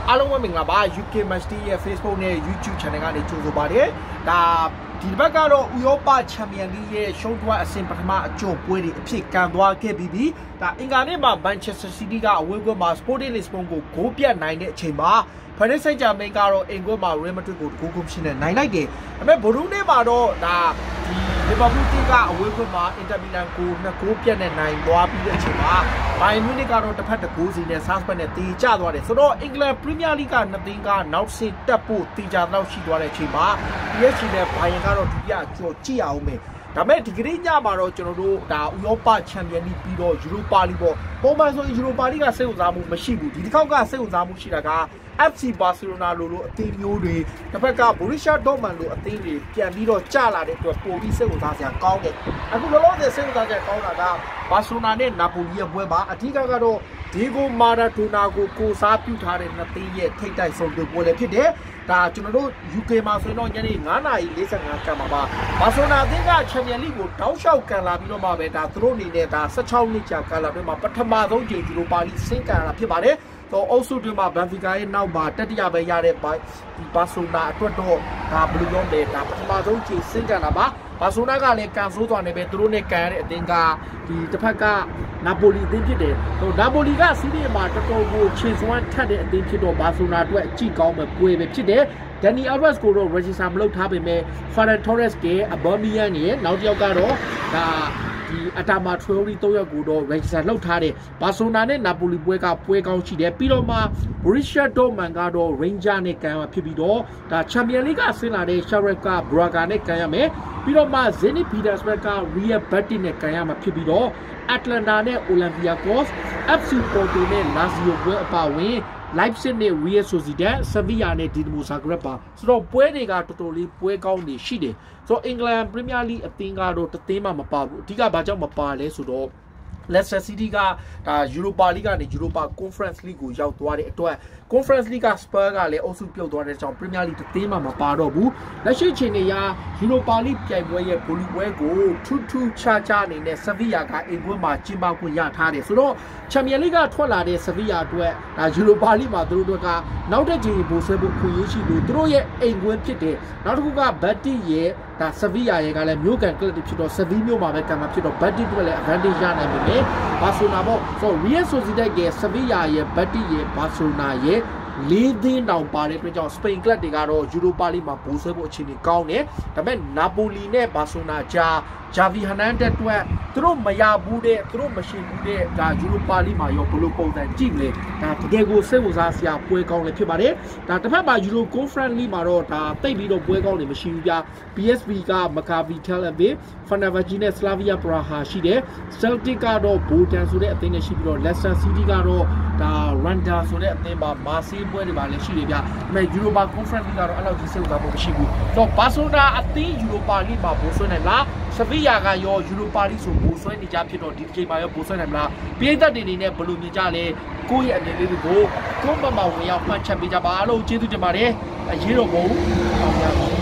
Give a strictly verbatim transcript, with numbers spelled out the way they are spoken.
အားလုံးပဲမင်္ဂလာပါ ယူ ကေ Match ရဲ့ Facebook နဲ့ YouTube Channel ကနေကြိုဆိုပါတယ်ဒါဒီဘက်ကတော့ဥရောပချန်ပီယံလိရဲ့ရှုံးတွဲအဆင့်ပထမအကျိုးပွဲတွေအဖြစ်ကန်သွားခဲ့ပြီးပြီဒါအင်္ဂါနေ့မှာ Manchester City ကအဝေးကွင်းမှာ Sporting Lisbon ကိုဂိုးပြတ်နိုင်တဲ့အချိန်မှာParis Saint-Germainကတော့အင်္ဂွင်းမှာ Real Madrid ကိုဂိုးကုန်ရှင်းနဲ့နိုင်လိုက်တယ်ဒါပေမဲ့ဗိုလ်ရုံးနေ့မှာတော့ဒါဒီ Liverpool တီးကအဝေးကွင်းမှာ Inter Milan ကိုနှစ်ဂိုးပြတ်နဲ့နိုင်သွားပြီးတဲ့အချိန်မှာ Bayern Munich ကတော့တစ်ဖက်တစ်ဂိုးစီနဲ့ Salzburg နဲ့တီးကျသွားတယ်ဆိုတော့ England Premier League ကနှစ်သင်းကနောက်ဆင့်တက်ဖို့တီးကြတော့ရှိသွားတဲ့အချိန်မှာ P S G နဲ့ Bayern ကတော့ဒုတိယကြော်ကြည့်အောင်မယ်ဒါပေမဲ့ဒီကနေ့ညမှာတော့ကျွန်တော်တို့ဒါဥရောပချန်ပီယံလိပြီးတော့ Europa League ပေါ့ပုံမှန်ဆိုရင် Europa League ကစိတ်ဝင်စားမှုမရှိဘူးဒီတစ်ခေါက်ကစိတ်ဝင်စားမှုရှိတာကF C Barcelona လိုလိုအသင်းမျိုးတွေတစ်ဖက်က Borussia Dortmund လိုအသင်းတွေပြန်ပြီးတော့ကျလာတဲ့အတွက်ပိုပြီးစိတ်ဝင်စားစရာကောင်းတယ်အခုလောလောဆယ်စိတ်ဝင်စားစရာကောင်းတာက Barcelona နဲ့ Napoli ရဲ့ပွဲပါအထူးကတော့ Diego Maradona ကိုကိုစားပြုထားတဲ့နှစ်သင်းရဲ့ထိပ်တိုက်ဆုံးပွဲလည်းဖြစ်တယ်ဒါကျွန်တော်တို့ U K မှာဆိုရင်တော့ညနေnineနာရီforty-fiveကမှာပါ Barcelona အသင်းက Champions League ကိုတောက်လျှောက်ကန်လာပြီးတော့မှပဲဒါသူတို့အနေနဲ့ဒါsixteenနှစ်ကြာကန်လာပြီးမှပထမဆုံးချိန် Europa League ဆင့်ကန်လာဖြစ်ပါတယ်တော့အုပ်စုတွေမှာ Benfica ရဲ့နောက်မှာတတိယပဲရတဲ့ဒီ Barcelona အတွက်တော့ဒါဘယ်လိုပြောလဲဒါပထမဆုံးချိန်ဆင့်ကန်လာပါ Barcelona ကလည်းကန်ဆိုးသွားနေပဲသူတို့နဲ့ကန်ရတဲ့အသင်းကဒီတစ်ဖက်က Napoli အသင်းဖြစ်တယ်ဟို Napoli ကစီးရီးမှာတော်တော်ကိုခြေစွမ်းထက်တဲ့အသင်းဖြစ်တော့ Barcelona အတွက်အကြည့်ကောင်းမဲ့ပွဲပဲဖြစ်တယ်Dani Alves ကိုတော့ register မလုပ်ထားပေမဲ့ Ferran Torres က Aubameyang နဲ့နောက်တစ်ယောက်ကတော့ဒါဒီအတာမာထရိုရီသုံးယောက်ကိုတော့ register လုပ်ထားတယ်ဘာဆိုနာနဲ့နာပိုလီပွဲကပွဲကောင်းရှိတယ်ပြီးတော့မှ Borussia Dortmund ကတော့ Ranger နဲ့ကန်ရဖြစ်ပြီးတော့ဒါ Champions League ကဆင်းလာတဲ့ Schalke Braga နဲ့ကန်ရမယ်ပြီးတော့မှ Zenit Petersburg က Real Betis နဲ့ကန်ရမှာဖြစ်ပြီးတော့ Atlanta နဲ့ Olympiacos F C Porto နဲ့ Lazio ပွဲအပါအဝင် Leipzig နဲ့ Real Sociedad Sevilla နဲ့ Dinamo Zagreb ပါဆိုတော့ပွဲတွေကတော်တော်လေးပွဲကောင်းနေရှိတယ်ဆိုတော့ England Premier League အသင်းကတော့တသင်းမှမပါဘူးအဓိကဘာကြောင့်မပါလဲဆိုတော့Leicester City ကဒါ Europa League ကနေ Europa Conference League ကိုရောက်သွားတဲ့အတွက် Conference League က Spurs ကလည်းအုပ်စုပြုတ်သွားတဲ့အကြောင်း Premier League တသင်းမှမပါတော့ဘူးလက်ရှိချိန်နေရ Europa League ပြိုင်ပွဲရဲ့ဗိုလ်လုပွဲကိုထူးထူးခြားခြားအနေနဲ့ Sevilla ကအိမ်ပွဲမှာကျင်းပခွင့်ရထားတယ်ဆိုတော့ Champions League ကထွက်လာတဲ့ Sevilla အတွက်ဒါ Europa League မှာသူတို့ကနောက်တစ်ချိန်ပိုဆွဲဖို့ခွင့်ရရှိလို့သူတို့ရဲ့အိမ်ကွင်းဖြစ်တယ်နောက်တစ်ခုက Betis ရဲ့ဒါ Sevilla ရဲ့ကလည်းမြို့ကန်ကလပ်ဖြစ်တော့ Sevilla မြို့မှာပဲကံမှာဖြစ်တော့ Betis တွေလည်း advantage ရနိုင်ပြီBarcelona ပေါ့ဆို Real Sociedad ရဲ့ Sevilla ရဲ့ Betis ရဲ့ Barcelona ရဲ့လေးသင်းတောင်ပါတဲ့အတွက်ကြောင့် Spain club တွေကတော့ Europa League မှာပိုဆွဲဖို့အခြေအနေကောင်းတယ်ဒါပေမဲ့ Napoli နဲ့ Barcelona ကြား Javi Hernandez အတွက်သူတို့မရဘူးတဲ့သူတို့မရှိဘူးတဲ့ဒါ Europa League မှာရောဘလို့ပုံစံကြည့်မလဲဒါတကယ်ကိုစိတ်ဝင်စားစရာပွဲကောင်းလည်းဖြစ်ပါတယ်ဒါတစ်ဖက်မှာ Euro Conference League မှာတော့ဒါတိတ်ပြီးတော့ပွဲကောင်းနေမရှိဘူးဗျာ P S V က Maccabi Tel Aviv Fenerbahce နဲ့ Slavia Praha ရှိတယ် Celtic ကတော့ Bolton ဆိုတဲ့အသင်းနဲ့ရှိပြီးတော့ Leicester City ကတော့ဒါ Rangers ဆိုတဲ့အသင်းပါ Marseille ပွဲတွေပါလည်းရှိတယ်ဗျာဒါပေမဲ့ Europa Conference League ကတော့အဲ့လောက်ကြီးစိတ်ဝင်စားမှုမရှိဘူးတော့ Barcelona အသင်း Europa League မှာပို့ဆွဲနိုင်လားSevilla ကရော Europa League ဆိုပို့ဆွဲနေကြဖြစ်တော့ဒီအချိန်မှာရောပို့ဆွဲနိုင်မလားပြည်သက်တွေအနေနဲ့ဘယ်လိုမြင်ကြလဲကိုယ့်ရဲ့အနေလေးတွေကိုကွန်မမဝင်ရောက်မှတ်ချက်ပေးကြပါလို့ကျေးဇူးတင်ပါတယ်အရေးတော့မဟုတ်ဘူး